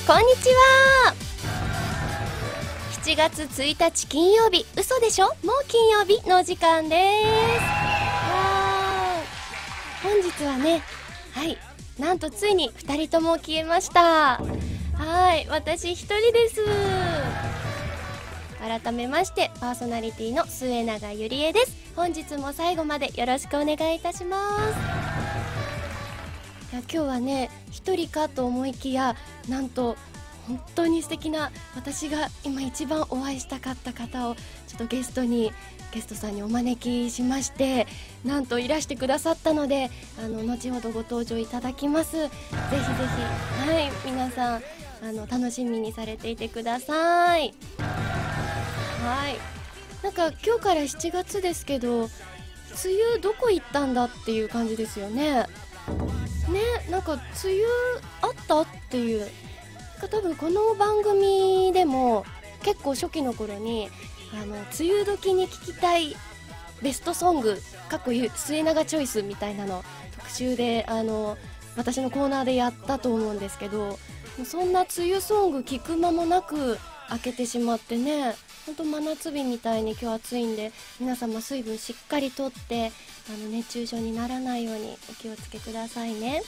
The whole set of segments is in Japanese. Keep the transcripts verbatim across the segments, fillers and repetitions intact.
こんにちは。しちがつついたち金曜日、嘘でしょ、もう金曜日の時間です。わー、本日はね、はい、なんとついにふたりとも消えました。はい、私一人です。改めましてパーソナリティの末永ゆりえです。本日も最後までよろしくお願いいたします。いや、今日はね、一人かと思いきや、なんと本当に素敵な、私が今一番お会いしたかった方をちょっとゲストにゲストさんにお招きしまして、なんといらしてくださったので、あの後ほどご登場いただきます。ぜひぜひ、はい、皆さんあの楽しみにされていてください。はい、なんか今日からしちがつですけど、梅雨どこ行ったんだっていう感じですよね。ね、なんか梅雨あったっていう、多分この番組でも結構初期の頃にあの梅雨時に聴きたいベストソングかっこ末永チョイスみたいなの特集であの私のコーナーでやったと思うんですけど、もうそんな梅雨ソング聴く間もなく明けてしまってね、ほんと真夏日みたいに今日暑いんで、皆様水分しっかりとってあの熱中症にならないようにお気をつけくださいね。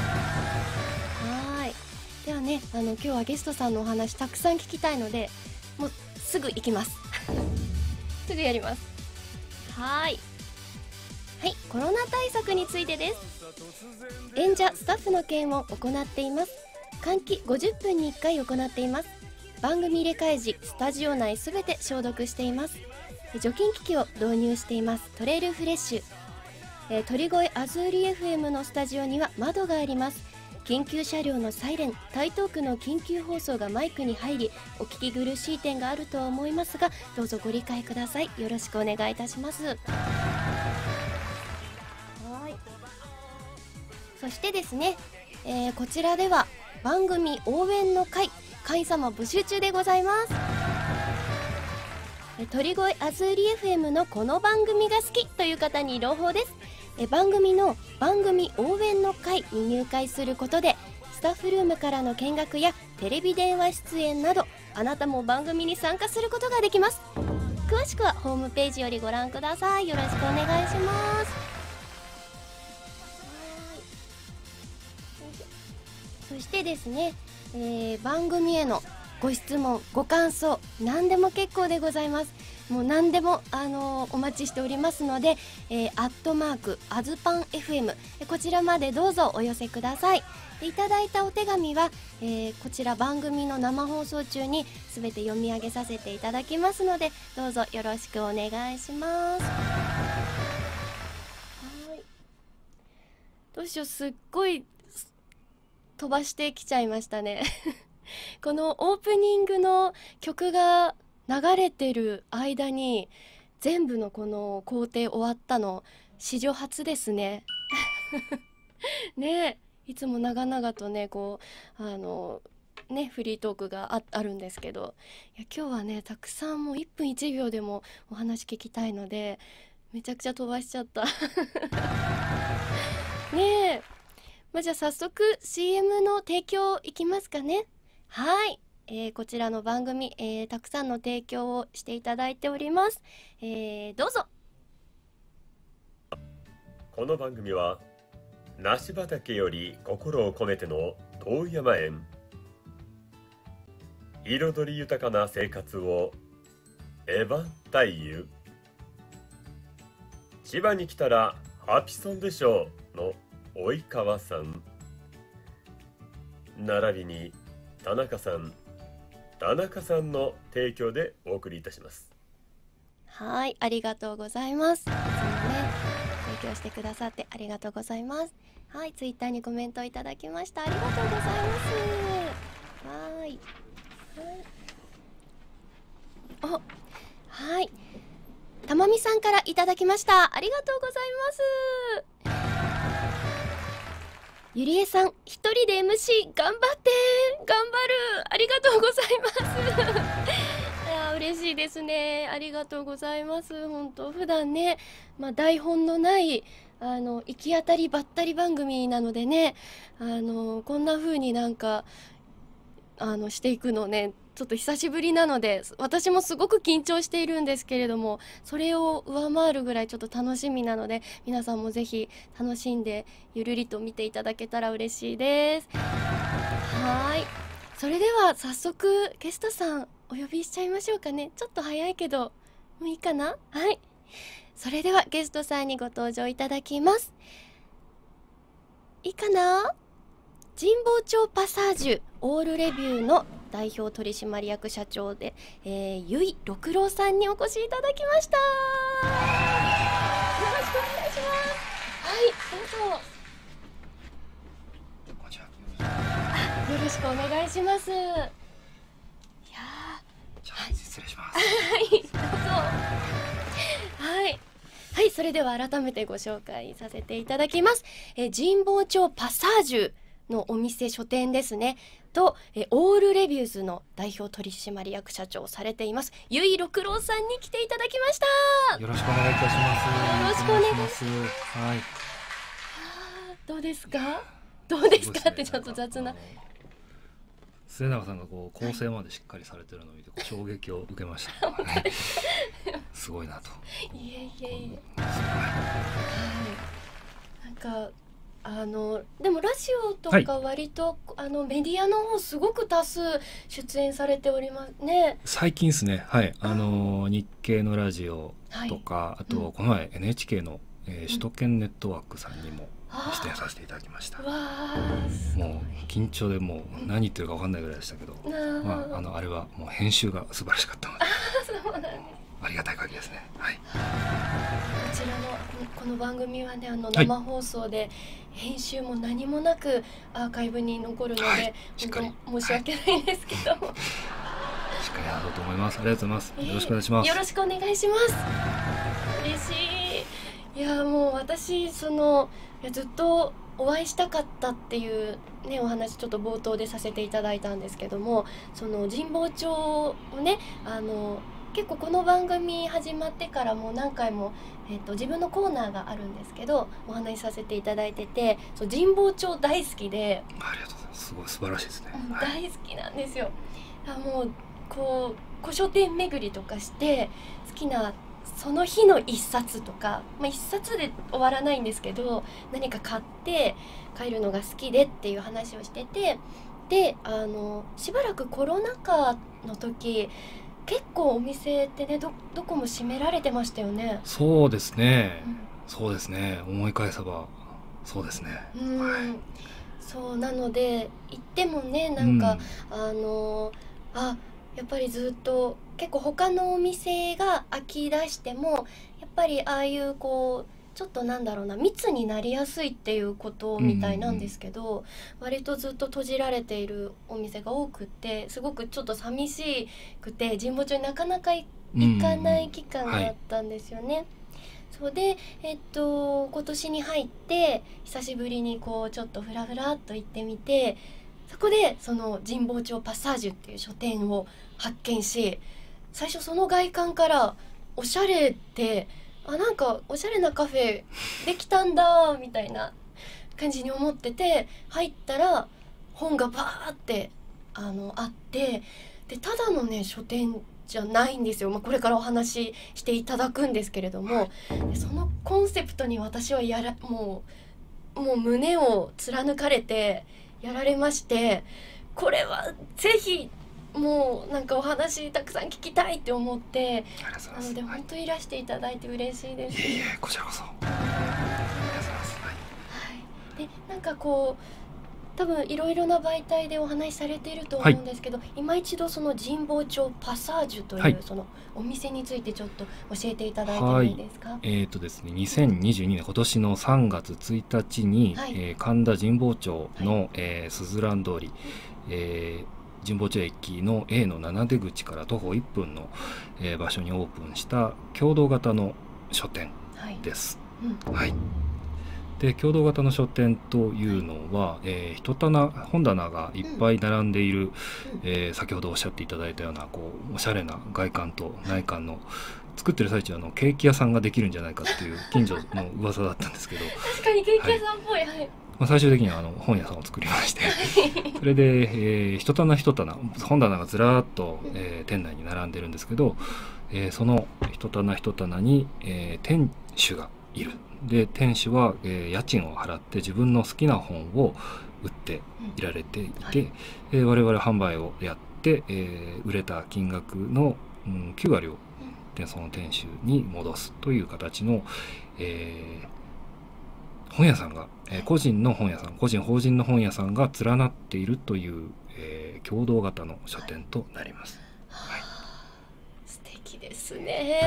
はい、ではね、あの今日はゲストさんのお話たくさん聞きたいので、もうすぐ行きますすぐやります。はいはい、コロナ対策についてです。演者スタッフの件を行っています。換気ごじゅっぷんにいっかい行っています。番組入れ替え時、スタジオ内すべて消毒しています。除菌機器を導入しています。トレイルフレッシュ、えー、鳥越アズーリ エフエム のスタジオには窓があります。緊急車両のサイレン、台東区の緊急放送がマイクに入り、お聞き苦しい点があるとは思いますが、どうぞご理解ください。よろしくお願いいたします。はい、そしてですね、えー、こちらでは番組応援の会、会員様募集中でございます。え鳥越アズーリ エフエム のこの番組が好きという方に朗報です。え番組の番組応援の会に入会することで、スタッフルームからの見学やテレビ電話出演など、あなたも番組に参加することができます。詳しくはホームページよりご覧ください。よろしくお願いします。そしてですね、えー、番組へのご質問ご感想何でも結構でございます。もう何でも、あのー、お待ちしておりますので、えー、アットマークアズパン エフエム、 こちらまでどうぞお寄せください。でいただいたお手紙は、えー、こちら番組の生放送中に全て読み上げさせていただきますので、どうぞよろしくお願いします。はい、どうしよう、すっごい飛ばしてきちゃいましたねこのオープニングの曲が流れてる間に全部のこの工程終わったの史上初ですねねえ、いつも長々とねこうあのねフリートークが あ, あるんですけど、いや今日はねたくさんもういっぷんいちびょうでもお話聞きたいので、めちゃくちゃ飛ばしちゃったねえ、まあ、じゃあ早速 シーエム の提供いきますかね。はい、えー、こちらの番組、えー、たくさんの提供をしていただいております。えー、どうぞ。 この番組は梨畑より心を込めての遠山園、彩り豊かな生活をエヴァ太夫、千葉に来たらハピソンでしょうの及川さん、並びに田中さん、田中さんの提供でお送りいたします。 はい、ありがとうございます。いつもね提供してくださってありがとうございます。はい、ツイッターにコメントいただきました。ありがとうございます。はい、お、はい、たまみさんからいただきました。ありがとうございます。ゆりえさん一人で エムシー 頑張って頑張る、ありがとうございますいや嬉しいですね、ありがとうございます。本当普段ね、まあ、台本のないあの行き当たりばったり番組なのでね、あのこんな風になんかあのしていくのねちょっと久しぶりなので、私もすごく緊張しているんですけれども、それを上回るぐらいちょっと楽しみなので、皆さんもぜひ楽しんでゆるりと見ていただけたら嬉しいです。はい、それでは早速ゲストさんお呼びしちゃいましょうかね。ちょっと早いけどもういいかな。はい、それではゲストさんにご登場いただきます。いいかな。神保町パサージュオールレビューの代表取締役社長で、えー、由井六郎さんにお越しいただきました。よろしくお願いします。はい、どうぞ。 こんにちは。 あ、よろしくお願いします。いやー、 じゃあ失礼します。 はい、どうぞ。はい。はい、それでは改めてご紹介させていただきます。えー、神保町パサージュのお店書店ですねと、えオールレビューズの代表取締役社長をされています由井六郎さんに来ていただきました。 よろしくお願いいたします。 よろしくお願いします。はい。 どうですか。どうですか、ね、ってちょっと雑な。 末永さんがこう構成までしっかりされてるのを見てこう衝撃を受けました。すごいなと。 いえいえいえ。はい。なんか。あのでもラジオとか割と、はい、あのメディアの方すごく多数出演されておりますね。 最近ですね、はい、あの日経のラジオとか、はい、あとこの前 エヌエイチケー の、えー、首都圏ネットワークさんにも出演させていただきました。 わもう緊張でもう何言ってるか分かんないぐらいでしたけど、まあ、あのあれはもう編集が素晴らしかったのでそうなんです。 ありがたい限りですね。はい。こちらのこの番組はね、あの生放送で編集も何もなくアーカイブに残るので、はい、本当申し訳ないんですけど、はい、 しっかりやろうと思います。ありがとうございます。よろしくお願いします。 えー、よろしくお願いします。嬉しい。いやもう私そのいやずっとお会いしたかったっていうねお話ちょっと冒頭でさせていただいたんですけども、その神保町をねあの結構この番組始まってからも何回も、えー、と自分のコーナーがあるんですけどお話しさせていただいてて、そう神保町大好きで。 ありがとうございます。すごい素晴らしいですね。 大好きなんですよ。あもうこう古書店巡りとかして好きなその日の一冊とか、まあ、一冊で終わらないんですけど何か買って帰るのが好きでっていう話をしてて、であのしばらくコロナ禍の時結構お店ってね ど, どこも閉められてましたよね。 そうですね、うん、そうですね、思い返せばそうですね、 うん、はい、そうなので行ってもねなんか、うん、あのあやっぱりずっと結構他のお店が開き出してもやっぱりああいうこうちょっとなんだろうな密になりやすいっていうことみたいなんですけど、うんうん、割とずっと閉じられているお店が多くってすごくちょっと寂しくて神保町になかなか行かない期間があったんですよね、はい、そうで、えっと、今年に入って久しぶりにこうちょっとフラフラっと行ってみて、そこでその神保町パサージュっていう書店を発見し、最初その外観からおしゃれってあなんかおしゃれなカフェできたんだみたいな感じに思ってて、入ったら本がバーってあのあって、でただのね書店じゃないんですよ、まあ、これからお話ししていただくんですけれども、でそのコンセプトに私はやらもうもう胸を貫かれてやられまして、これはぜひもうなんかお話たくさん聞きたいって思って、なので本当にいらしていただいて嬉しいです。 いえいえ、こちらこそありがとうございます。はい、 でなんかこう多分いろいろな媒体でお話しされていると思うんですけど、はい、今一度その神保町パサージュというそのお店についてちょっと教えていただいてもいいですか。はい、 えーとですね、にせんにじゅうにねん今年のさんがつついたちに、はい、えー、神田神保町の、はい、えー、すずらん通り、えー神保町駅の エー のなな出口から徒歩いっぷんの、えー、場所にオープンした共同型の書店です。はい、うんはい、で共同型の書店というのは、はい、えー、一棚本棚がいっぱい並んでいる、うんえー、先ほどおっしゃっていただいたようなこうおしゃれな外観と内観の作ってる最中あのケーキ屋さんができるんじゃないかっていう近所の噂だったんですけど確かにケーキ屋さんっぽい、はい、 まあ、最終的にはあの本屋さんを作りましてそれで、えー、一棚一棚本棚がずらーっと、えー、店内に並んでるんですけど、えー、その一棚一棚に、えー、店主がいる。で店主は、えー、家賃を払って自分の好きな本を売っていられていて、うんはい、えー、我々販売をやって、えー、売れた金額の、うん、きゅう割をでその店主に戻すという形の、えー本屋さんが、えー、個人の本屋さん個人法人の本屋さんが連なっているという、えー、共同型の書店となります。はい、 素敵ですね。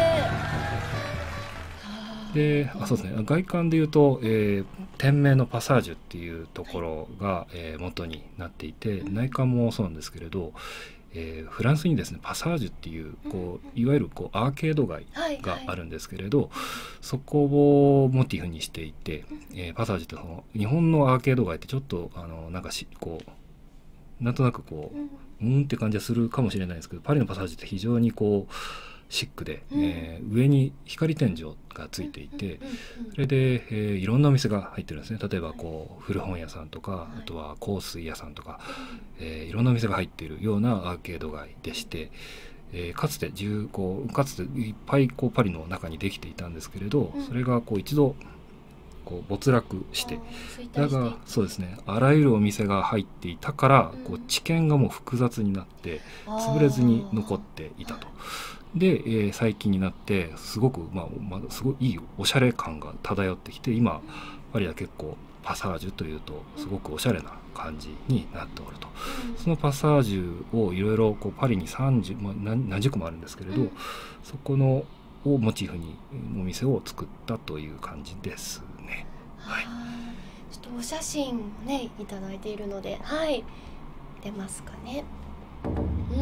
であそうですね、外観でいうと、えー、店名のパサージュっていうところが、えー、元になっていて、内観もそうなんですけれど、えー、フランスにですねパサージュっていうこういわゆるこうアーケード街があるんですけれど、はいはい、そこをモチーフにしていて、えー、パサージュってその日本のアーケード街ってちょっとあのなんかしこうなんとなくこううんって感じがするかもしれないですけど、パリのパサージュって非常にこうシックで、うん、えー、上に光天井がついていて、それで、えー、いろんなお店が入ってるんですね。例えばこう古本屋さんとか、あとは香水屋さんとか、えー、いろんなお店が入っているようなアーケード街でして、えー、かつて重こうかつていっぱいこうパリの中にできていたんですけれど、それがこう一度こう没落して、だがそうですね、あらゆるお店が入っていたから、こう地形がもう複雑になって潰れずに残っていたと。で、えー、最近になってすごく、まあまあ、すごいいいおしゃれ感が漂ってきて、今パリは結構パサージュというとすごくおしゃれな感じになっておると。そのパサージュをいろいろこうパリにさんじゅう、まあ、何, 何十個もあるんですけれど、そこのをモチーフにお店を作ったという感じですね。はい、 ちょっとお写真ねいただいているので、はい出ますかね。うん。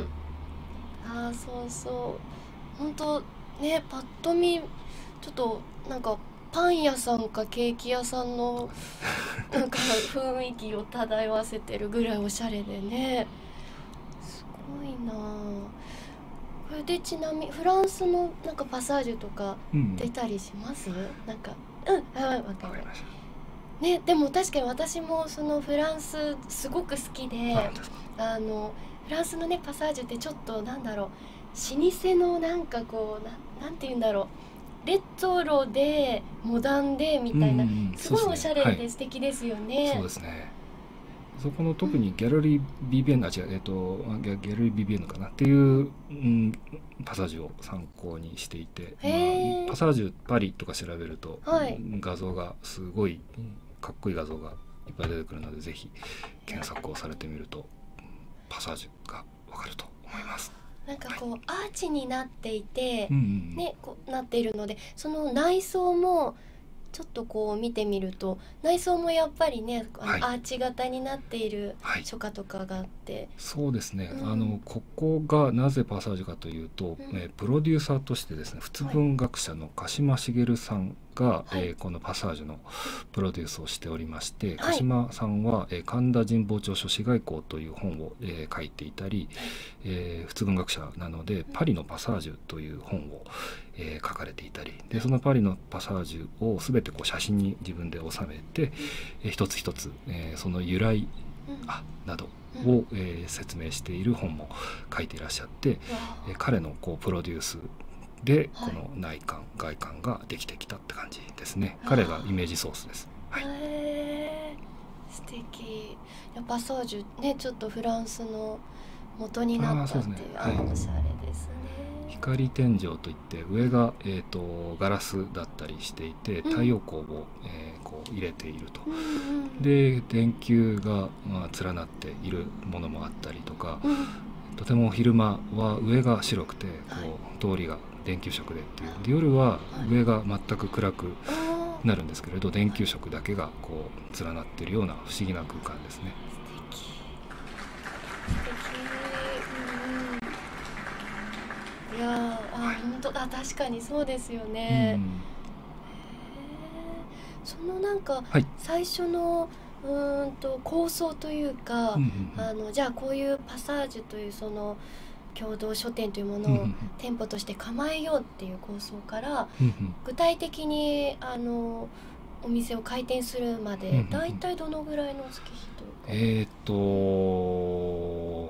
あ、そうそう本当ね、パッと見ちょっとなんかパン屋さんかケーキ屋さんのなんか雰囲気を漂わせてるぐらいおしゃれでね、すごいな。これでちなみにフランスのなんかパサージュとか出たりします？うん、なんかうんはい、わかりましたね。でも確かに私もそのフランスすごく好きで、あのフランスのねパサージュってちょっとなんだろう、老舗のなんかこう な, なんて言うんだろう、レトロでモダンでみたいな、うん、すごいおしゃれで素敵ですよね。 そうですね。そこの特にギャラリー ビービーエヌ、あ違う、えっとギャ, ギャラリー ビービーエヌ かなっていう、うん、パサージュを参考にしていて、まあ、パサージュパリとか調べると、はい、画像がすごいかっこいい画像がいっぱい出てくるので、ぜひ検索をされてみるとパサージュがわかると思います。 なんかこう、はい、アーチになっていて、うんうん、ね、こうなっているので、その内装もちょっとこう見てみると、内装もやっぱりね、あの、はい、アーチ型になっている書家とかがあって、はい、 そうですね、うん、あのここがなぜパサージュかというと、うん、えプロデューサーとしてですね、仏文学者の鹿島茂さんが、はい、えー、このパサージュのプロデュースをしておりまして、はい、鹿島さんは、えー、神田神保町書士外交という本を、えー、書いていたり、えー、仏文学者なのでパリのパサージュという本を、えー、書かれていたりで、そのパリのパサージュを全てこう写真に自分で収めて、えー、一つ一つ、えー、その由来、あなどを、えー、説明している本も書いていらっしゃって、えー、彼のこうプロデュースでこの内観、はい、外観ができてきたって感じですね。彼がイメージソースです。はい、 へー、素敵。パサージュね、ちょっとフランスの元になったっていう、あ、ね、はい、おしゃれですね。 光天井といって上が、えー、とガラスだったりしていて、太陽光を、えー、こう入れていると、うん、で電球が、まあ、連なっているものもあったりとか、うん、とても昼間は上が白くてこう、はい、通りが電球色でっていうで、夜は上が全く暗くなるんですけれど、電球色だけがこう連なっているような不思議な空間ですね。 素敵素敵、うん、いやー、あ、はい、本当だ、確かにそうですよね。うん、へそのなんか、はい、最初のうーんと構想というか、うんうんうん、あのじゃあこういうパサージュというその共同書店というものを店舗として構えようっていう構想から、うんうん、具体的にあのお店を開店するまでだいたいどのぐらいの月日というか。 えっと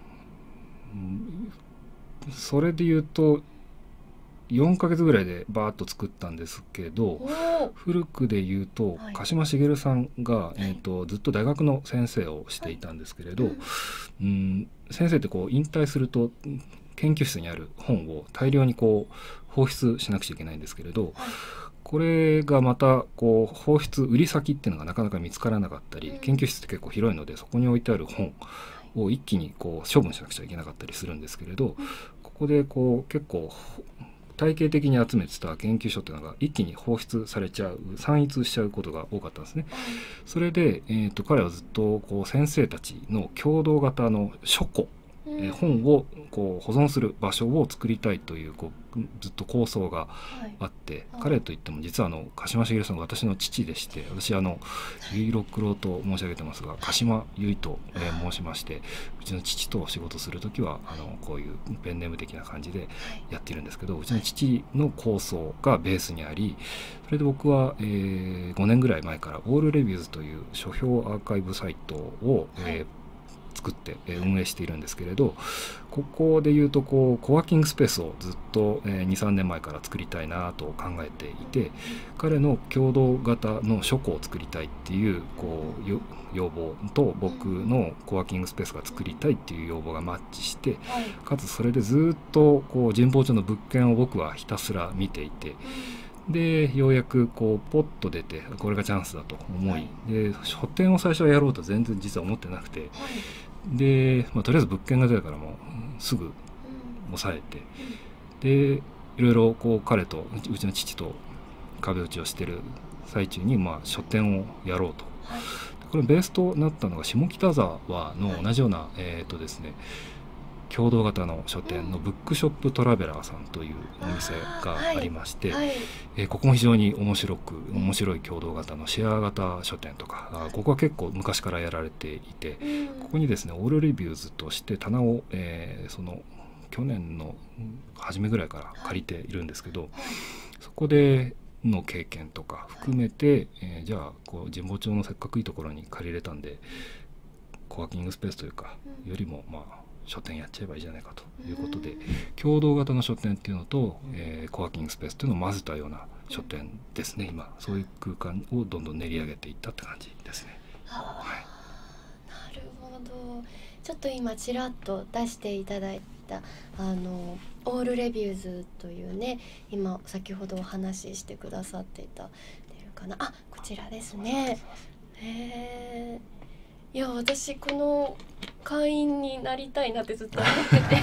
それで言うとよんかげつぐらいでバーッと作ったんですけど、古くで言うと、はい、鹿島茂さんが、えーと、ずっと大学の先生をしていたんですけれど、はいうん、先生ってこう引退すると研究室にある本を大量にこう放出しなくちゃいけないんですけれど、はい、これがまたこう放出売り先っていうのがなかなか見つからなかったり、うん、研究室って結構広いのでそこに置いてある本を一気にこう処分しなくちゃいけなかったりするんですけれど、うん、ここでこう結構体系的に集めてた研究所っていうのが一気に放出されちゃう散逸しちゃうことが多かったんですね。それで、えーと、彼はずっとこう先生たちの共同型の書庫、うんえー、本をこう保存する場所を作りたいという、こうずっと構想があって、はいはい、彼といっても実はあの鹿島茂さんが私の父でして、私あの結六郎と申し上げてますが鹿島結と、えー、申しまして、うちの父と仕事する時はあのこういうペンネーム的な感じでやっているんですけど、うちの父の構想がベースにあり、それで僕は、えー、ごねんぐらい前からオールレビューズという書評アーカイブサイトを、えー作って運営しているんですけれど、ここでいうとこうコワーキングスペースをずっとにさんねんまえから作りたいなと考えていて、彼の共同型の書庫を作りたいっていうこう要望と僕のコワーキングスペースが作りたいっていう要望がマッチして、かつそれでずっとこう神保町の物件を僕はひたすら見ていて、でようやくこうポッと出てこれがチャンスだと思い、で書店を最初はやろうと全然実は思ってなくて、で、まあ、とりあえず物件が出たからもうすぐ抑えて、でいろいろこう彼とうちの父と壁打ちをしてる最中に、まあ、書店をやろうと、これベースとなったのが下北沢の同じような、えーとですね共同型の書店のブックショップトラベラーさんというお店がありまして、はいはいえー、ここも非常に面白く面白い共同型のシェア型書店とか、あここは結構昔からやられていて、ここにですねオールレビューズとして棚を、えー、その去年の初めぐらいから借りているんですけど、そこでの経験とか含めて、えー、じゃあこう神保町のせっかくいいところに借りれたんでコワーキングスペースというかよりもまあ書店やっちゃえばいいじゃないかということで、共同型の書店っていうのと、えー、コワーキングスペースっていうのを混ぜたような書店ですね。今そういう空間をどんどん練り上げていったって感じですね。 はあ、はい、なるほど。ちょっと今ちらっと出していただいたあのオールレビューズというね、今先ほどお話ししてくださっていた出るかなあ、こちらですね。へー、いや私この会員になりたいなってずっと思ってて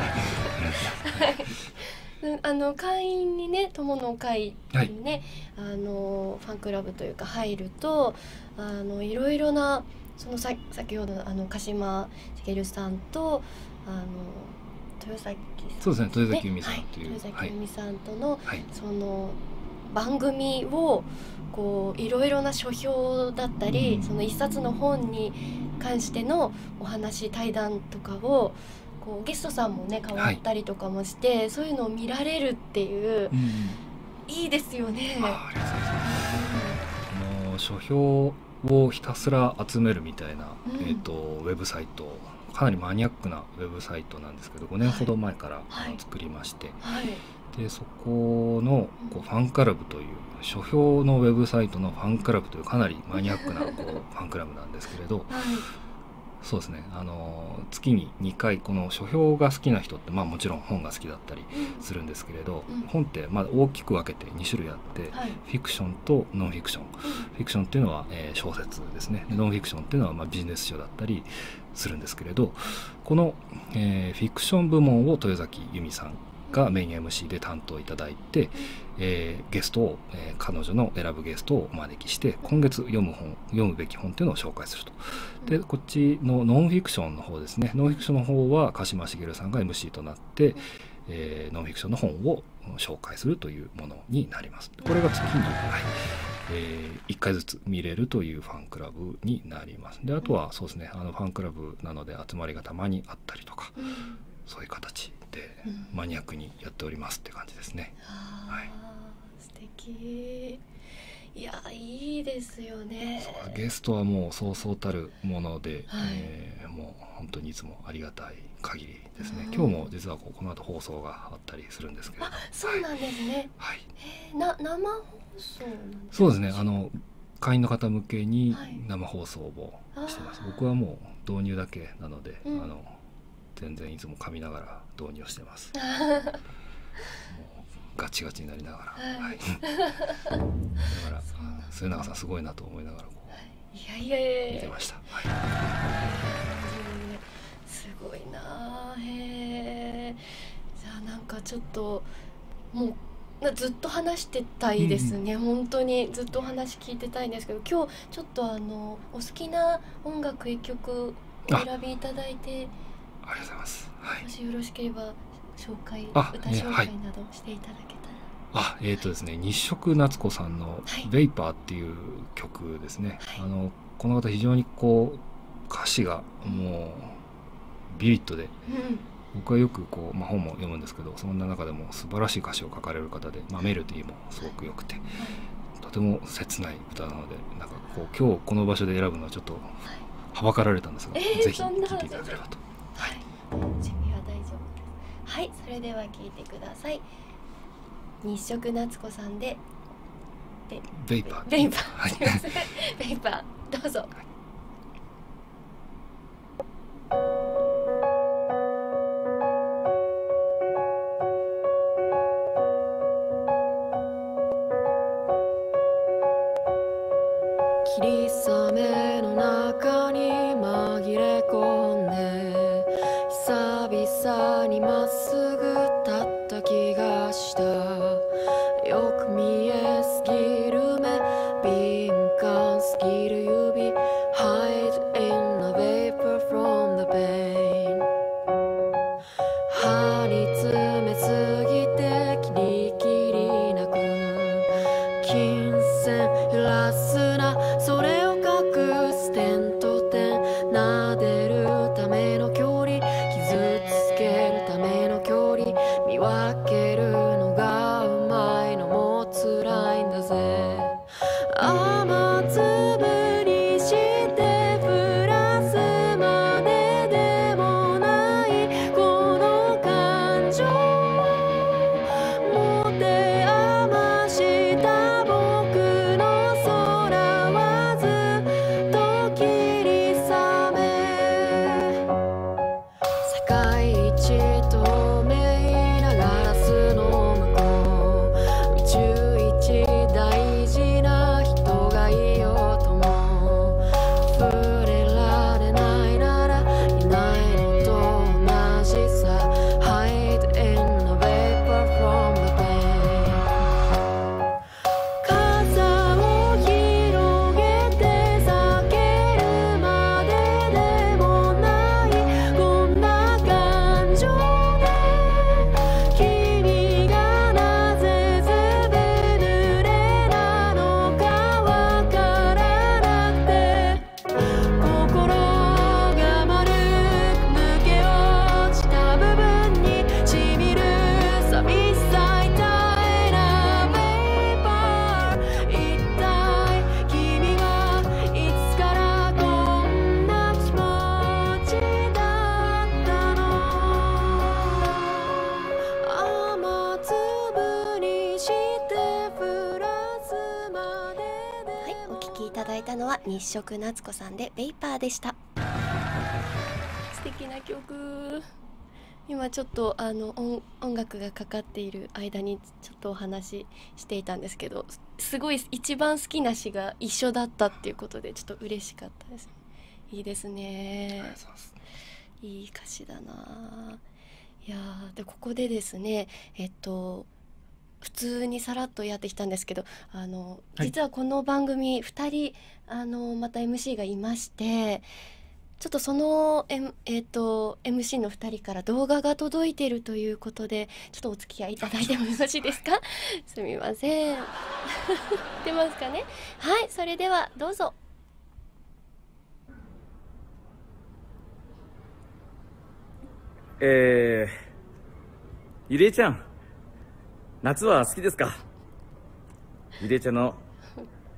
はい、あの会員にね友の会にね、はい、あのファンクラブというか入るとあのいろいろなそのさ先ほどあの鹿島茂さんとあの豊崎さん、 そうですね豊崎由美さんという、 はい、豊崎由美さんとの、 はい、 その番組をこういろいろな書評だったり、うん、その一冊の本に関してのお話対談とかをこうゲストさんもね変わったりとかもして、はい、そういうのを見られるっていう、うん、いいですよね。 あ、ありがとうございます。もう書評をひたすら集めるみたいな、うん、えーと、ウェブサイト、かなりマニアックなウェブサイトなんですけどごねんほど前から作りまして、はいはい、でそこのこうファンクラブという書評のウェブサイトのファンクラブというかなりマニアックなこうファンクラブなんですけれど、はい、そうですね、あの月ににかいこの書評が好きな人って、まあ、もちろん本が好きだったりするんですけれど、うん、本ってまあ大きく分けてに種類あって、はい、フィクションとノンフィクション、うん、フィクションっていうのは、えー、小説ですね。ノンフィクションっていうのはまあビジネス書だったりするんですけれど、この、えー、フィクション部門を豊崎由美さんがメイン エムシー で担当いただいて、えー、ゲストを、えー、彼女の選ぶゲストをお招きして今月読む本読むべき本っていうのを紹介すると。でこっちのノンフィクションの方ですね、ノンフィクションの方は鹿島茂さんが エムシー となって、えー、ノンフィクションの本を紹介するというものになります。これが月に、はいえー、いっかいずつ見れるというファンクラブになります。であとはそうですね、あのファンクラブなので集まりがたまにあったりとか、そういう形でマニアックにやっておりますって感じですね。 うん、はい、素敵。いいやいいですよね。 ゲストはもうそうそうたるもので、 はい、 えー、もう本当にいつもありがたい限りですね。今日も実はこうこの後放送があったりするんですけれども。 あ、そうなんですね。 はい。 えー、な生放送なんですか？ そうですね。あの会員の方向けに生放送をしてます。 はい、 僕はもう導入だけなので、 うん、 あの全然いつも噛みながら導入してます。もうガチガチになりながら、はい、だから末永さんすごいなと思いながらこう、 いやいやいや見てました。はい、 すごいな。へえ。じゃあなんかちょっともうずっと話してたいですね、うん、本当にずっとお話聞いてたいんですけど、今日ちょっとあのお好きな音楽一曲お選びいただいて、 ありがとうございます、はい、 もしよろしければ紹介、 歌紹介などしていただけたら。 あ、えーとですね、日食夏子さんの「ベイパー」っていう曲ですね、はい、あのこの方非常にこう歌詞がもうビビッドで、うん、僕はよくこう、まあ、本も読むんですけど、そんな中でも素晴らしい歌詞を書かれる方で、まあ、メロディーもすごく良くて、はい、とても切ない歌なので、なんかこう今日この場所で選ぶのはちょっとはばかられたんですが、はい、ぜひ聴いていただければと。 はい、準備は大丈夫です。はい、それでは聴いてください。日食夏子さんでベベイパー。 ベイパー。はい、ベイパー、どうぞ。はい、 霧雨の中に紛れ込んで久々にまっすぐ立った気がした。よく見えすぎる目、敏感すぎる指 Hide in a vapor from the pain。 歯に詰めすぎてキリキリ泣く金銭揺らすな、それを隠す点と点、撫でるための距離、傷つけるための距離、見分けるのがうまいのも辛いんだぜ。雨粒にして降らすまででもないこの感情、持て余した僕の空はずっと霧雨。世界一透明なガラスの向こう、宇宙一大事な人がいようとも、触れられないならいないのと同じさ。 Hide in a vapor from the pain。 傘を広げて避けるまででもないこんな感情で、君がなぜ全部濡れなのかわからなくて、心が丸く抜け落ちた部分にしみる寂しさ痛いな Vapor。 一体君はいつからこんな気持ちだったの。雨粒にして降らすまででも。 はい、お聴きいただいたのは日食夏子さんでベイパーでした。素敵な曲。今ちょっとあの 音, 音楽がかかっている間にちょっとお話ししていたんですけど、すごい一番好きな詩が一緒だったっていうことでちょっと嬉しかったです。いいですね。いい歌詞だな。いやー、でここでですね、えっと普通にさらっとやってきたんですけど、あの、はい、実はこの番組ふたりあのまた エムシー がいまして、ちょっとその、M えー、と エムシー のふたりから動画が届いているということで、ちょっとお付き合いいただいてもよろしいですか？すみません。出ますかね。はい、それではどうぞ。 えー、ゆりえちゃん、夏は好きですか？ゆりえちゃんの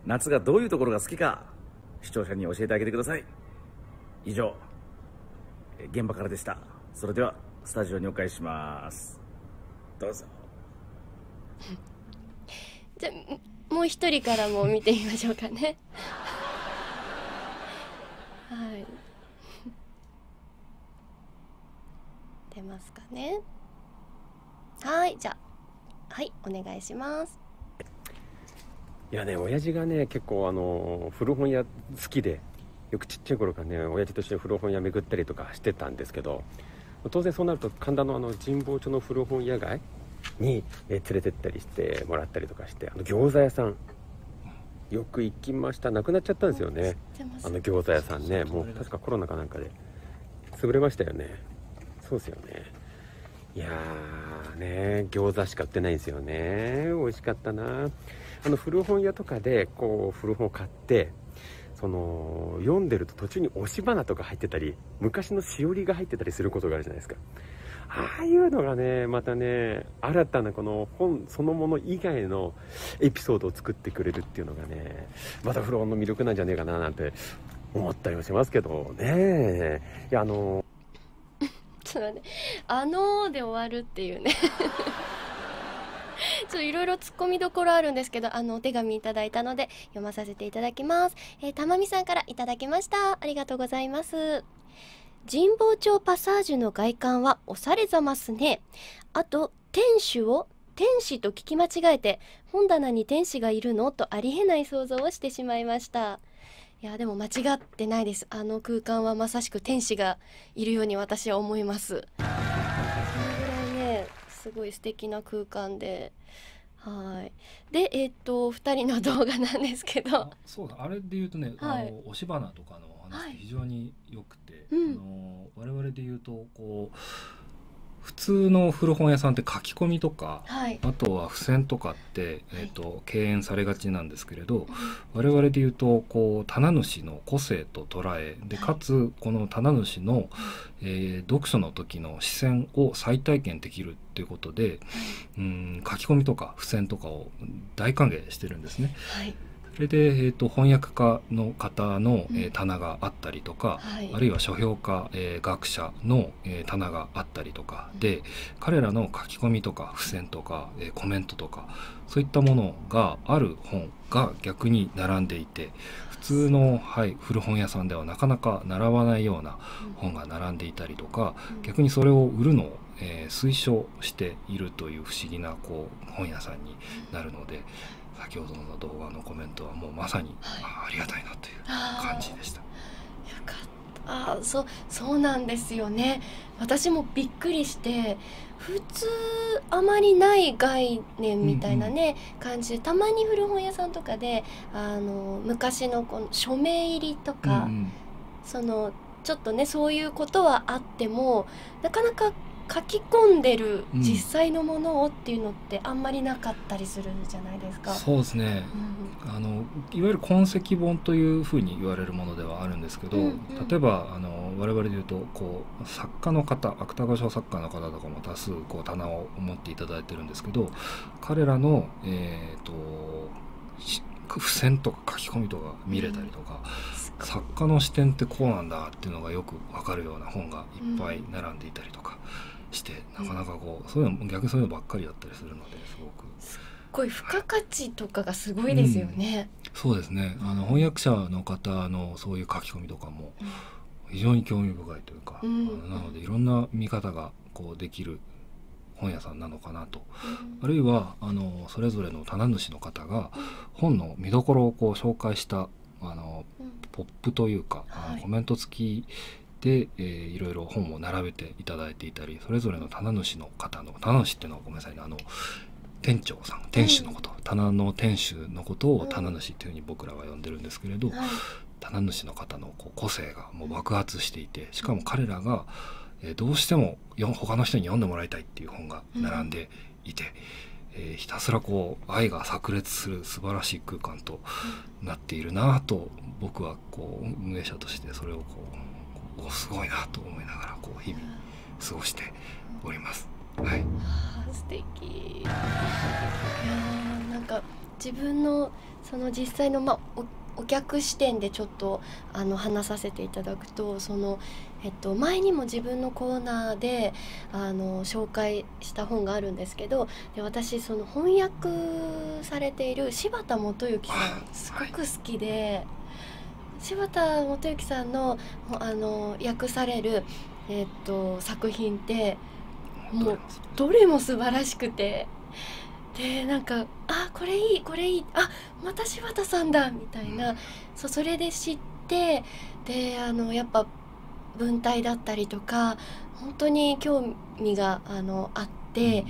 夏がどういうところが好きか視聴者に教えてあげてください。以上、現場からでした。それではスタジオにお返しします。どうぞ。 じゃあもう一人からも見てみましょうかね。はい。出ますかね。はい、じゃあはいお願いします。 いやね、親父がね結構あの古本屋好きで、よくちっちゃい頃からね親父と一緒に古本屋巡ったりとかしてたんですけど、当然そうなると神田のあの神保町の古本屋街にえ連れてったりしてもらったりとかして、あの餃子屋さんよく行きました。なくなっちゃったんですよね、あの餃子屋さんね。もう確かコロナかなんかで潰れましたよね。そうですよね。いやーね、餃子しか売ってないんですよね。美味しかったな。あの古本屋とかでこう古本を買って、その読んでると途中に押し花とか入ってたり、昔のしおりが入ってたりすることがあるじゃないですか。ああいうのがねまたね、新たなこの本そのもの以外のエピソードを作ってくれるっていうのがね、また古本の魅力なんじゃねえかななんて思ったりもしますけどね。いや、あのちょっとね、あのーで終わるっていうねちょっといろいろ突っ込みどころあるんですけど、あのお手紙いただいたので読まさせていただきます。えー、たまみさんからいただきました。ありがとうございます。神保町パサージュの外観はおされざますね。あと天使を天使と聞き間違えて、本棚に天使がいるのとありえない想像をしてしまいました。いやでも間違ってないです。あの空間はまさしく天使がいるように私は思います。そのぐらいねすごい素敵な空間で、はいでえっとふたりの動画なんですけど、 そうだ、あれで言うとね、 はい、 あの押し花とかの話って非常によくて、 はい、 あの我々で言うとこう普通の古本屋さんって書き込みとか、はい、あとは付箋とかって、えーと、敬遠されがちなんですけれど、はい、我々で言うとこう棚主の個性と捉えで、かつこの棚主の、えー、読書の時の視線を再体験できるっていうことで、うん書き込みとか付箋とかを大歓迎してるんですね。はい、それで、えー、と翻訳家の方の、えー、棚があったりとか、はい、あるいは書評家、えー、学者の、えー、棚があったりとかで、うん、彼らの書き込みとか付箋とか、えー、コメントとかそういったものがある本が逆に並んでいて、普通の、はい、古本屋さんではなかなか並ばないような本が並んでいたりとか、うん、逆にそれを売るのを、えー、推奨しているという不思議なこう本屋さんになるので、先ほどの動画のコメントはもうまさに、はい、あ, ありがたいなという感じでした。よかった。あそそうなんですよね。私もびっくりして、普通あまりない概念みたいなね、うんうん、感じで、たまに古本屋さんとかであの昔のこの署名入りとか、うんうん、そのちょっとねそういうことはあってもなかなか書き込んでる実際のものをっていうのってあんまりなかったりするじゃないですか。 うん、そうですね、うん、あのいわゆる痕跡本というふうに言われるものではあるんですけど、うんうん、例えばあの我々で言うとこう作家の方、芥川賞作家の方とかも多数こう棚を持っていただいてるんですけど、彼らの、えー、と付箋とか書き込みとか見れたりとか、うん、作家の視点ってこうなんだっていうのがよく分かるような本がいっぱい並んでいたりとかして、うん、なかなかこうそういうの逆にそういうのばっかりだったりするので、すごくすっごい付加価値とかがすごいですよね。 うん、そうですね。あの翻訳者の方のそういう書き込みとかも非常に興味深いというか、うん、なのでいろんな見方がこうできる本屋さんなのかなと、うん、あるいはあのそれぞれの棚主の方が本の見どころをこう紹介したあの、うん、ポップというか、はい、あのコメント付きで、えー、いろいろ本を並べていただいていたり、それぞれの棚主の方の棚主っていうのはごめんなさいね、あの店長さん、店主のこと、うん、棚の店主のことを棚主っていうふうに僕らは呼んでるんですけれど、うん、棚主の方のこう個性がもう爆発していて、しかも彼らがえー、どうしてもよ他の人に読んでもらいたいっていう本が並んでいて、うん、えー、ひたすらこう愛が炸裂する素晴らしい空間となっているなと、僕はこう運営者としてそれをこう、こうすごいなと思いながらこう日々過ごしております。はい、 あ素敵。いやなんか自分のその実際の、まあ、お, お客視点でちょっとあの話させていただくと、その、えっと、前にも自分のコーナーであの紹介した本があるんですけど、で私その翻訳されている柴田元幸さんすごく好きで、はい、柴田元幸さんの、あの訳される、えっと、作品ってもうどれも素晴らしくて、でなんかあこれいいこれいいあまた柴田さんだみたいな、うん、そ, それで知って、であのやっぱ文体だったりとか本当に興味があのあって、うん、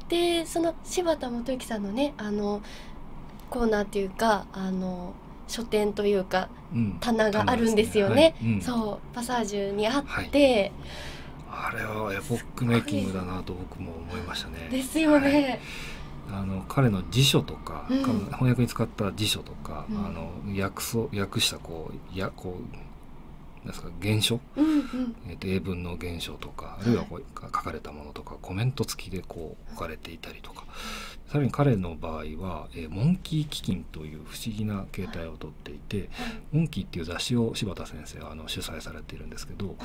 でその柴田元幸さんのねあのコーナーっていうかあの書店というか、うん、棚があるんですよね、はいうん、そうパサージュにあって、 はい、あれはエポックメイキングだなと僕も思いましたね。 ですよね、はいあの彼の辞書とか、うん、翻訳に使った辞書とか、 うん、 あの 訳, そ訳したこうやこうなんですか原書、 うんうんえー、と英文の原書とかあるいはこう書かれたものとか、はい、コメント付きでこう置かれていたりとか、さらに彼の場合は、えー、モンキー飢饉という不思議な形態をとっていて、はい、モンキーっていう雑誌を柴田先生はあの主催されているんですけど、はい、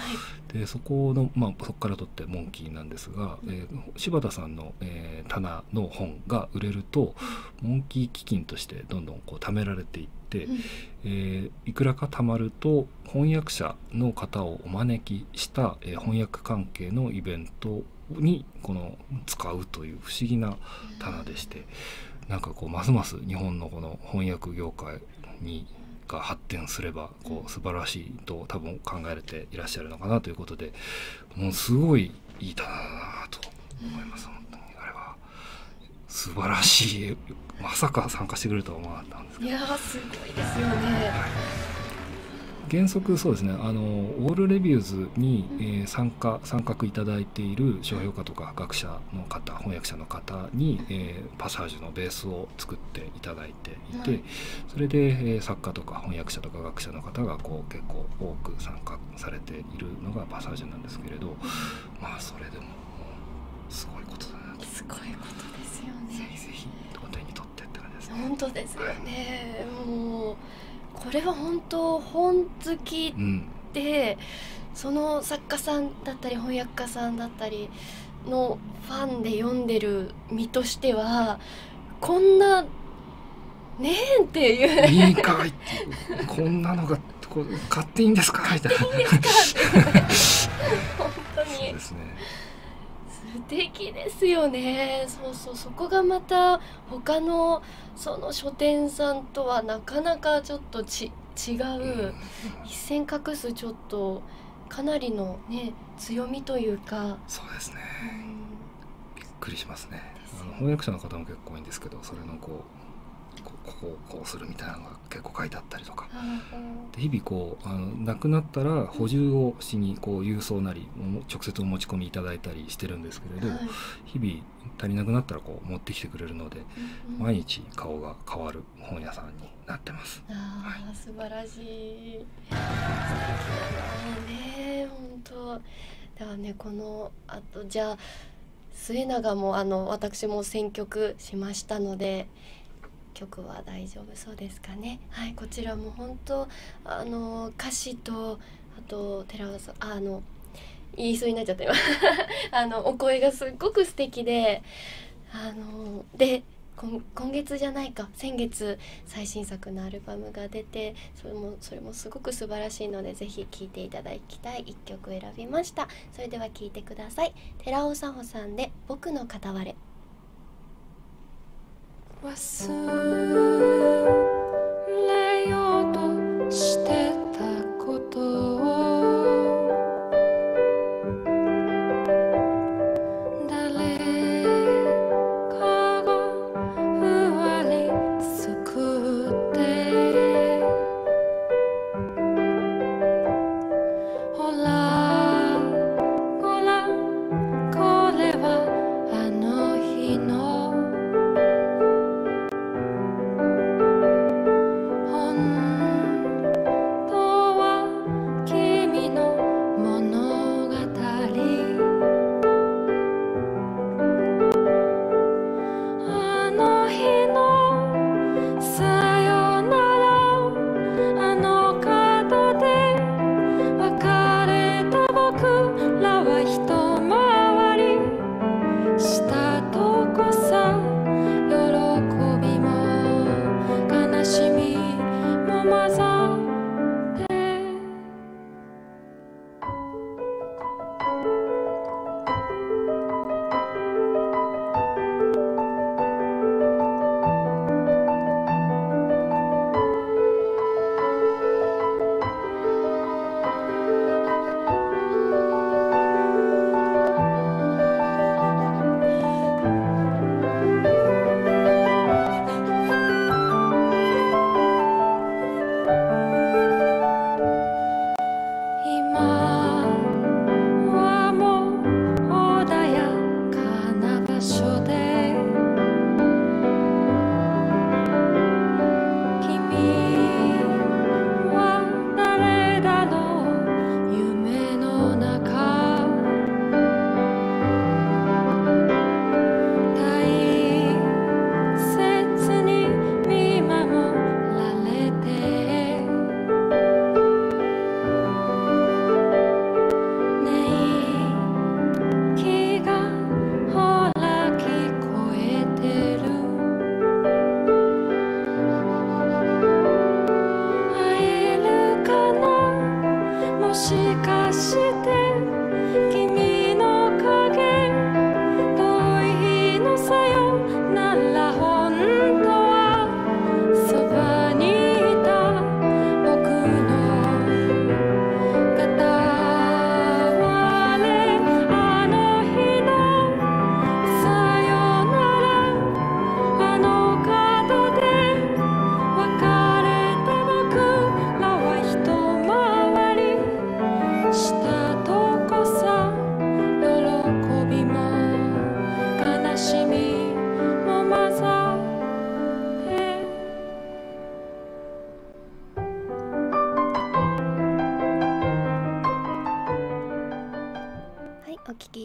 でそこの、まあ、そこから取ってモンキーなんですが、えー、柴田さんの、えー、棚の本が売れると、うん、モンキー飢饉としてどんどんこう貯められていって、うんえー、いくらか貯まると翻訳者の方をお招きした、えー、翻訳関係のイベントにこの使うという不思議な棚でして、なんかこうますます日本のこの翻訳業界にが発展すればこう素晴らしいと多分考えていらっしゃるのかなということで、もうすごいいい棚だなと思います。本当にあれは素晴らしい、まさか参加してくれるとは思わなかったんですけど、 いやーすごいですよね、はい原則そうですね、あのオールレビューズに、えー、参加参画いただいている書評家とか学者の方翻訳者の方に、えー、パサージュのベースを作っていただいていて、はい、それで、えー、作家とか翻訳者とか学者の方がこう結構多く参加されているのがパサージュなんですけれど、まあそれでもすごいことだなと、 すごいことですよね。 ぜひぜひお手に取ってって感じですね。 本当ですよね、はい、もうこれは本当本好きで、うん、その作家さんだったり翻訳家さんだったりのファンで読んでる身としてはこんなねえっていういいかいってこんなのがこう買っていいんですかみたいな本当にそうですね、 素敵ですよね。そうそう、そこがまた他のその書店さんとはなかなかちょっとち違う、一線画すちょっとかなりのね強みというか。 そうですね、うん、びっくりしますね。あの翻訳者の方も結構多いんですけど、それのこうこうこうこうするみたいなのが結構書いてあったりとか、で日々こうあの亡くなったら補充をしにこう郵送なり直接お持ち込みいただいたりしてるんですけれど、はい、日々足りなくなったらこう持ってきてくれるので、うんうん、毎日顔が変わる本屋さんになってます。 あ、はい、素晴らしい、素敵だね本当。だからねこのあとじゃあ末永もあの私も選曲しましたので。曲は大丈夫そうですかね。はい、こちらも本当あの歌詞とあと寺尾さんあの言いそうになっちゃった今あのお声がすっごく素敵で、あので今, 今月じゃないか先月最新作のアルバムが出て、それもそれもすごく素晴らしいのでぜひ聴いていただきたい一曲選びました。それでは聴いてください。寺尾佐穂さんで僕の片割れ。 忘れようとしてたことを誰かがふわり救ってほらほらこれはあの日の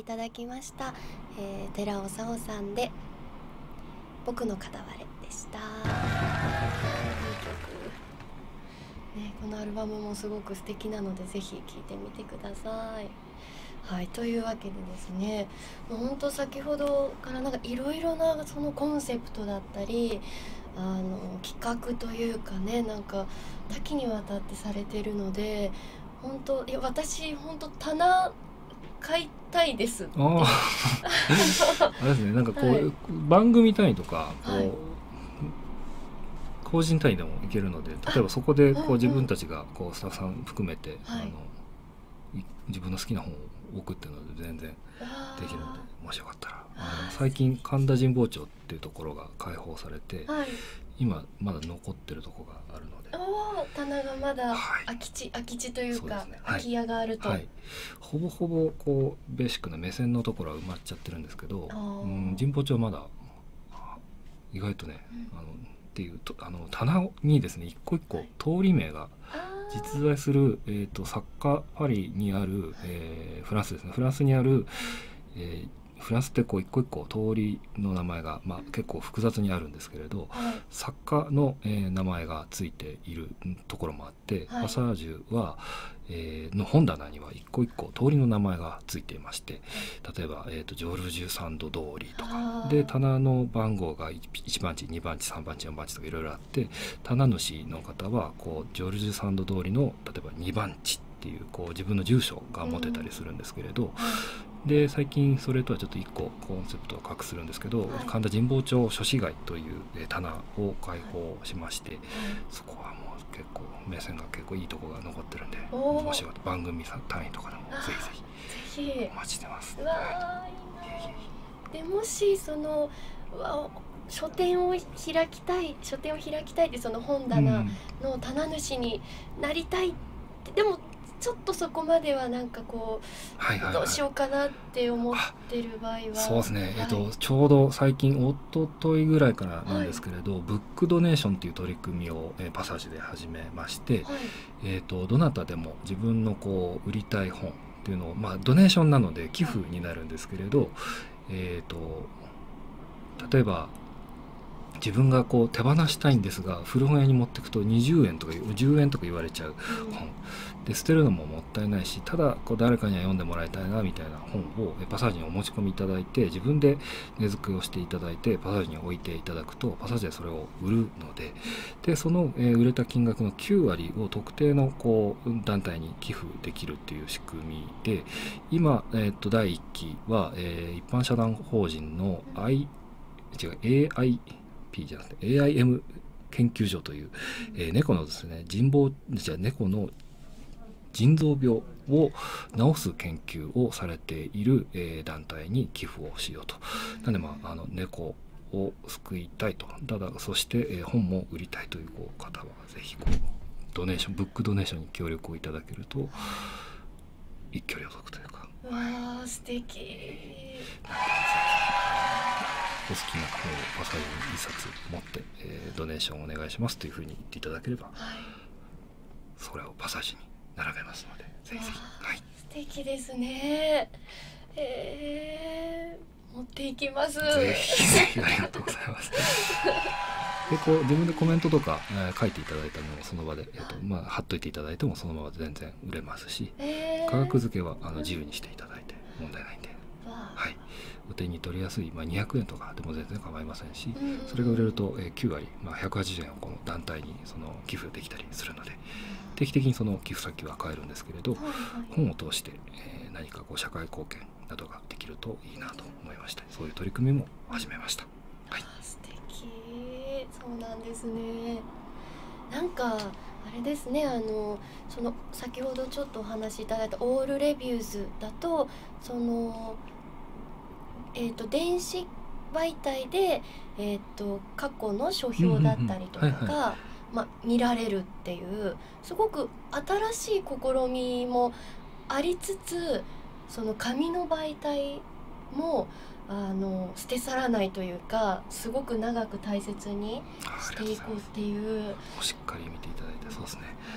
ただきました、えー、寺尾沙央さんで僕の片割れでした。いい曲、ね、このアルバムもすごく素敵なのでぜひ聴いてみてください。はい、というわけでですね、もう本当先ほどからなんかいろいろなそのコンセプトだったりあの企画というかね、なんか多岐にわたってされてるので、本当いや私本当棚買いたいですって。ああれですね、なんかこう、はい、番組単位とかこう、はい、個人単位でもいけるので、例えばそこでこう自分たちがこうスタッフさん含めて、はい、あの自分の好きな本を送ってるので全然できるので、もしよかったらあの最近神田神保町っていうところが開放されて、はい、今まだ残ってるところがあるので、 お棚がまだ空き地、空き地というか、ね、空き家があると、はいはい、ほぼほぼこうベーシックな目線のところは埋まっちゃってるんですけど、うん、神保町はまだ意外とね、うん、あのっていうとあの棚にですね一個一個通り名が実在する、えー、とサッカーパリにある、えー、フランスですねフランスにある、えーフランスってこう一個一個通りの名前が、まあ、結構複雑にあるんですけれど、はい、作家の、えー、名前がついているところもあって、はい、パサージュは、えー、の本棚には一個一個通りの名前がついていまして、例えば、えーと、ジョルジュサンド通りとかで棚の番号がいちばん地にばん地さんばん地よんばん地とかいろいろあって、棚主の方はこうジョルジュサンド通りの例えばにばん地っていう、こう自分の住所が持てたりするんですけれど、うん、で最近それとはちょっといっこコンセプトを隠するんですけど、はい、神田神保町書士街という、えー、棚を開放しまして、はい、そこはもう結構目線が結構いいところが残ってるんで、もしよかったら番組単位とかでもぜひぜひお待ちしてます。 うわー、いいな。でもしそのうわ書店を開きたい書店を開きたいってその本棚の棚主になりたいって、でもちょっとそこまではなんかこう、はいはいはい、どうしようかなって思ってる場合は、 そうですね、はい、えっと、ちょうど最近おとといぐらいからなんですけれど、はい、ブックドネーションっていう取り組みを、えー、パサージで始めまして、はい、えーと、どなたでも自分のこう売りたい本っていうのを、まあ、ドネーションなので寄付になるんですけれど、えーと、例えば自分がこう手放したいんですが古本屋に持っていくとにじゅうえんとかじゅうえんとか言われちゃう本で、捨てるのももったいないし、ただこう誰かには読んでもらいたいなみたいな本をパサージにお持ち込みいただいて、自分で値付けをしていただいてパサージに置いていただくとパサージでそれを売るので、でその、えー、売れた金額のきゅうわりを特定のこう団体に寄付できるっていう仕組みで、今、えー、とだいいっきは、えー、一般社団法人の I 違う エーアイじゃなくて エーアイエム 研究所という、えー、猫のですね人望じゃ猫の腎臓病を治す研究をされている、えー、団体に寄付をしようと。なので、まあ、あの猫を救いたいと、ただそして、えー、本も売りたいというこう方はぜひこうドネーションブックドネーションに協力をいただけると一挙両得というか。 わー素敵。 お好きな本をパサージにいっさつ持って、えー、ドネーションお願いしますというふうに言っていただければ、はい、それをパサージに並べますのでぜひぜひ、はい、 素敵ですね。えー、持っていきます。 ぜひぜひありがとうございます。でこう自分でコメントとか、えー、書いていただいたのをその場で、えーとまあ、貼っといていただいてもそのままで全然売れますし、えー、価格付けはあの自由にしていただいて問題ないんで、はい、お手に取りやすい、まあ、にひゃくえんとかでも全然構いませんし、うんうん、それが売れると、えー、きゅうわり、まあ、ひゃくはちじゅうえんをこの団体にその寄付できたりするので、定期的にその寄付先は変えるんですけれど、はいはい、本を通して、えー、何かこう社会貢献などができるといいなと思いまして、そういう取り組みも始めました。はい、 素敵。そうなんですね。なんかあれですね、あのその先ほどちょっとお話しいただいたオールレビューズだとそのえー、と電子媒体で、えー、と過去の書評だったりとかが見られるっていうすごく新しい試みもありつつ、その紙の媒体もあの捨て去らないというか、すごく長く大切にしていこうっていう。 しっかり見ていただいて、そうですね。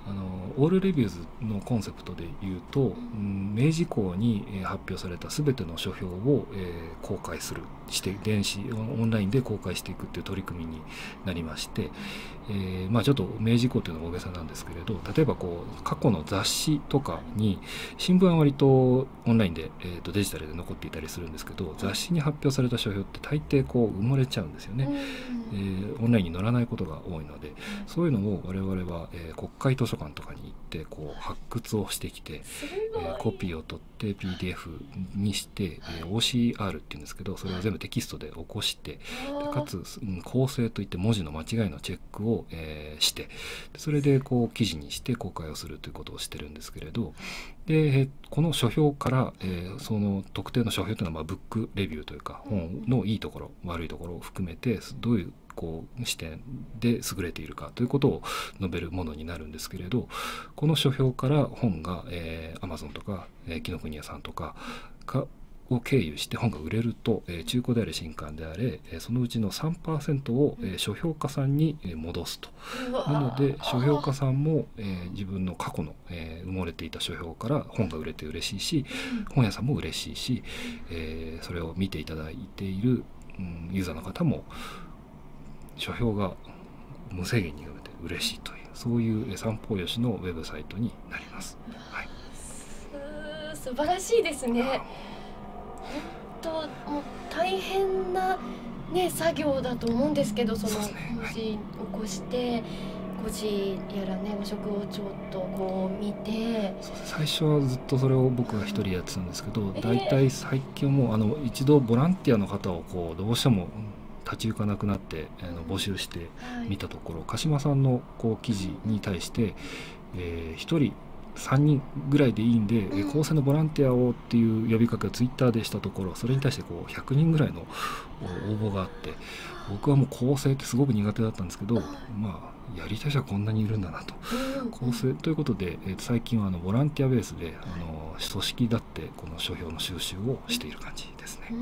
あのオールレビューズのコンセプトで言うと、うん、明治以降に発表された全ての書評を、えー、公開するして電子オンラインで公開していくっていう取り組みになりまして、えーまあ、ちょっと明治以降っていうのは大げさなんですけれど、例えばこう過去の雑誌とかに新聞は割とオンラインで、えー、とデジタルで残っていたりするんですけど、雑誌に発表された書評って大抵こう埋もれちゃうんですよね、えー、オンラインに載らないことが多いので、そういうのを我々は、えー、国会図書館とかに行ってこう発掘をしてきて、えー、コピーを取って ピーディーエフ にして、えー、オーシーアール っていうんですけど、それを全部テキストで起こして、でかつ、うん、構成といって文字の間違いのチェックを、えー、して、それでこう記事にして公開をするということをしてるんですけれど、でこの書評から、えー、その特定の書評というのは、まあ、ブックレビューというか本のいいところ悪いところを含めてどういうこう視点で優れているかということを述べるものになるんですけれど、この書評から本が、えー、Amazon とか、えー、紀ノ国屋さんとかがを経由して本が売れると、えー、中古であれ新刊であれ、えー、そのうちの さんパーセント を、えー、書評家さんに、えー、戻すと。なので書評家さんも、えー、自分の過去の、えー、埋もれていた書評から本が売れて嬉しいし、本屋さんも嬉しいし、えー、それを見ていただいている、うん、ユーザーの方も書評が無制限に読めて嬉しいという、そういう三方よしのウェブサイトになります。はい、 す素晴らしいですね。本当もう大変な、ね、作業だと思うんですけど、その文字起こしてごじやらね、ご食をちょっとこう見て、 最初はずっとそれを僕が一人やってたんですけど、だいたい最近はもうあの一度ボランティアの方をこうどうしても立ち行かなくなってあの募集してみたところ、はい、鹿島さんのこう記事に対して、えー、ひとりさんにんぐらいでいいんで、うん、構成のボランティアをっていう呼びかけをツイッターでしたところ、それに対してこうひゃくにんぐらいの応募があって、僕はもう構成ってすごく苦手だったんですけど、まあやりたい人はこんなにいるんだなと、うん、構成ということで、えー、最近はあのボランティアベースであの組織だってこの書評の収集をしている感じですね。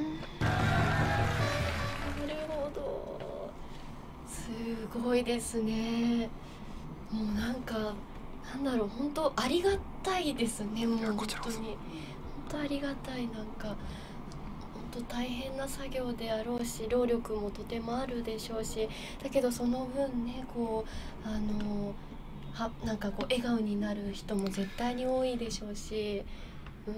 すごいですね。もうなんかなんだろう、本当ありがたいですね。もう本当に本当ありがたい。なんか本当大変な作業であろうし、労力もとてもあるでしょうし、だけどその分ね、こうあのはなんかこう笑顔になる人も絶対に多いでしょうし、うん、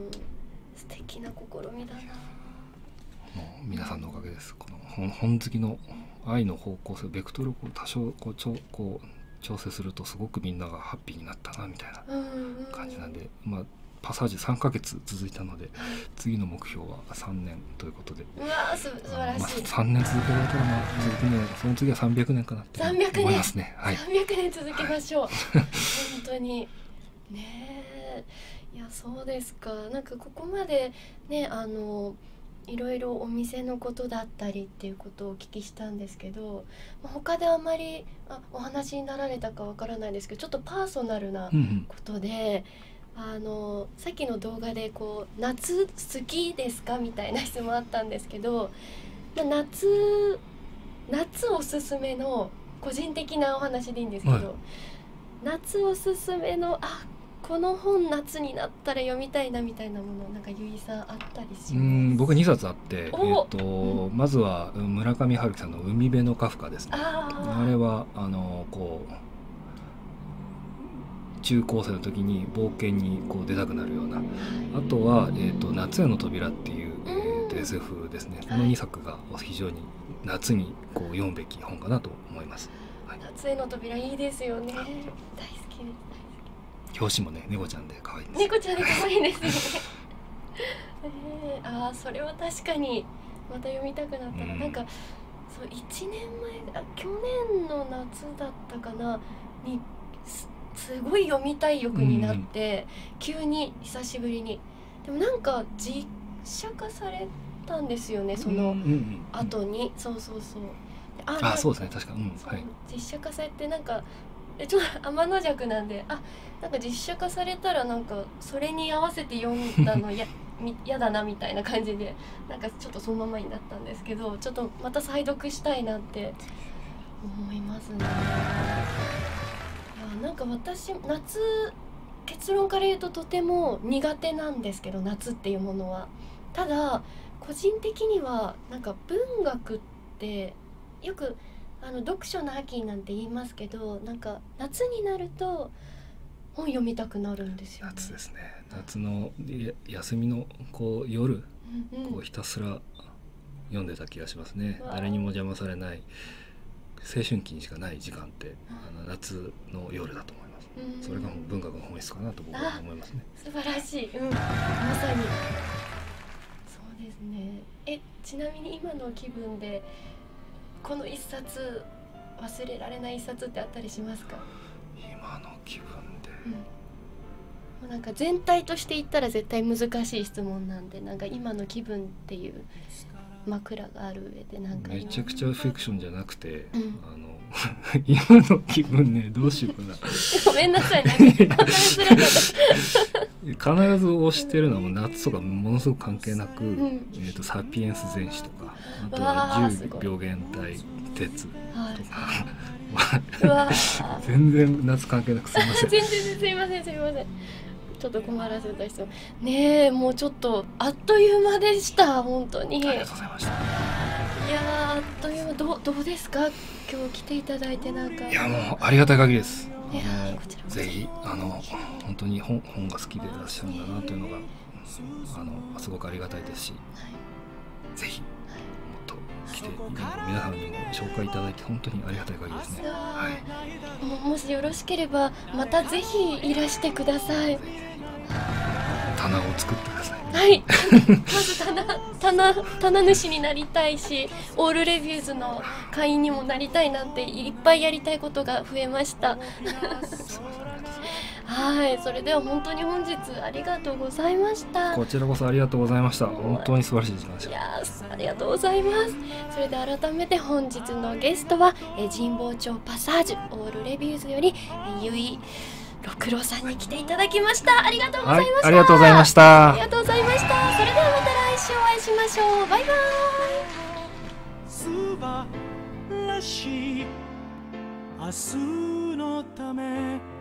素敵な試みだな。 もう皆さんのおかげです。この 本, 本好きの愛の方向性ベクトルをこう多少こうちょこう調整するとすごくみんながハッピーになったなみたいな感じなんで、まあパサージュさんかげつ続いたので、次の目標はさんねんということで、 うわーす素晴らしい、まあ、さんねん続けられたら、まあ、僕ねその次はさんびゃくねんかなって思いますね。はい、 さんびゃくねん続けましょう、はい、本当にねえ。いやそうですか。なんかここまでね、あのいろいろお店のことだったりっていうことをお聞きしたんですけど、他であまりあお話になられたかわからないんですけど、ちょっとパーソナルなことで、うんうん、あのさっきの動画でこう夏好きですかみたいな質問あったんですけど、夏夏おすすめの個人的なお話でいいんですけど、はい、夏おすすめのあこの本夏になったら読みたいなみたいなもの、なんかゆいさんあったりします？うん、 僕にさつあって、えーとうん、まずは村上春樹さんの海辺のカフカですね。あ, あれはあのこう中高生の時に冒険にこう出たくなるような、あとは、えーと夏への扉っていう、えーと エスエフ ですね。このにさくが非常に夏にこう読むべき本かなと思います。 はい、夏への扉いいですよね。大好きです。 表紙もね、猫ちゃんで可愛いんです。 猫ちゃんで可愛いですね。えー、ああ、それは確かにまた読みたくなったら、うん、なんかそういちねんまえ、あ去年の夏だったかなに す, すごい読みたい欲になって、うん、急に久しぶりに。でもなんか実写化されたんですよね、その後に。うんうんうん、そうそうそう。 ああ、そうですね、確か、うんはい、 実写化されてなんか。ちょっと天の弱なんで、あなんか実写化されたらなんかそれに合わせて読んだのややだなみたいな感じで、なんかちょっとそのままになったんですけど、ちょっとまた再読したいなって思いますね。いなんか私夏、結論から言うととても苦手なんですけど、夏っていうものは。ただ個人的にはなんか文学ってよくあの読書の秋なんて言いますけど、なんか夏になると本読みたくなるんですよね。 夏ですね。夏の休みのこう夜、 うんうん、 こうひたすら読んでた気がしますね。誰にも邪魔されない青春期にしかない時間って、あの夏の夜だと思います。うん、それが文学の本質かなと僕は思いますね。 素晴らしい、うん、まさにそうですね。え、ちなみに今の気分でこの一冊忘れられない一冊ってあったりしますか？ 今の気分で、 うん、もうなんか全体として言ったら絶対難しい質問なんで、なんか今の気分っていう枕がある上でなんかめちゃくちゃフィクションじゃなくて、 うん、 あの今の気分ね、どうしようかなごめんなさい、なんか必ず推してるのはもう夏とかものすごく関係なく、うん、えーとサピエンス全史とか、あとはじゅう病原体鉄とか全然夏関係なくすみません全然すいませんすいません、ちょっと困らせた人ねえ、もうちょっとあっという間でした。本当にありがとうございました。 いやー、あっという間。どう、どうですか今日来ていただいて。なんかいや、もうありがたい限りです。 いやあのぜひあの本当に 本, 本が好きでいらっしゃるんだなというのがあのすごくありがたいですし、はい、ぜひもっと来て皆さんにも紹介いただいて本当にありがたい限りですね。はい、 も, もしよろしければまたぜひいらしてください。 棚を作ってください。 はい。まず棚棚棚主になりたいし、オールレビューズの会員にもなりたいなんていっぱいやりたいことが増えました。はい、それでは本当に本日ありがとうございました。 こちらこそありがとうございました。本当に素晴らしい時間でした。 いやありがとうございます。それで改めて本日のゲストはえ神保町パサージュオールレビューズよりゆい六郎さんに来ていただきました。ありがとうございました。はい、 ありがとうございました。 ありがとうございました。それではまた来週お会いしましょう。バイバイ。素晴らしい明日のため